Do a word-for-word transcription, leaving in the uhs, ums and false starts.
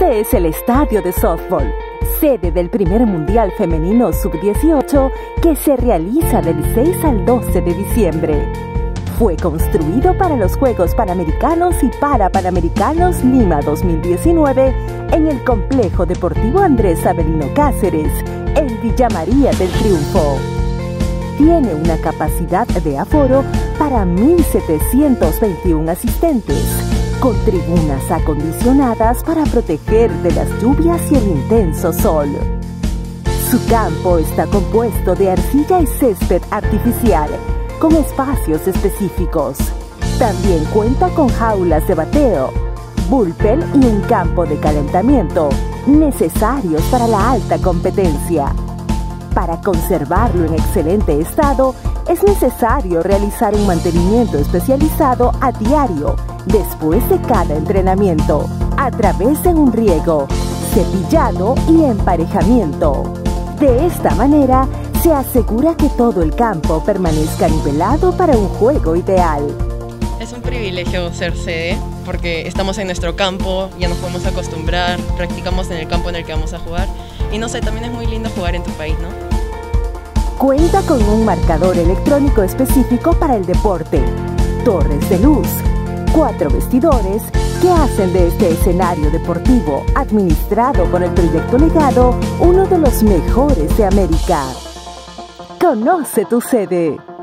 Este es el estadio de softball, sede del primer Mundial Femenino sub dieciocho que se realiza del seis al doce de diciembre. Fue construido para los Juegos Panamericanos y Parapanamericanos Lima dos mil diecinueve en el Complejo Deportivo Andrés Avelino Cáceres, en Villa María del Triunfo. Tiene una capacidad de aforo para mil setecientos veintiún asistentes, con tribunas acondicionadas para proteger de las lluvias y el intenso sol. Su campo está compuesto de arcilla y césped artificial, con espacios específicos. También cuenta con jaulas de bateo, bullpen y un campo de calentamiento, necesarios para la alta competencia. Para conservarlo en excelente estado, es necesario realizar un mantenimiento especializado a diario, después de cada entrenamiento, a través de un riego, cepillado y emparejamiento. De esta manera, se asegura que todo el campo permanezca nivelado para un juego ideal. Es un privilegio ser sede porque estamos en nuestro campo, ya nos podemos acostumbrar, practicamos en el campo en el que vamos a jugar y no sé, también es muy lindo jugar en tu país, ¿no? Cuenta con un marcador electrónico específico para el deporte, torres de luz, cuatro vestidores que hacen de este escenario deportivo, administrado por el proyecto Legado, uno de los mejores de América. Conoce tu sede.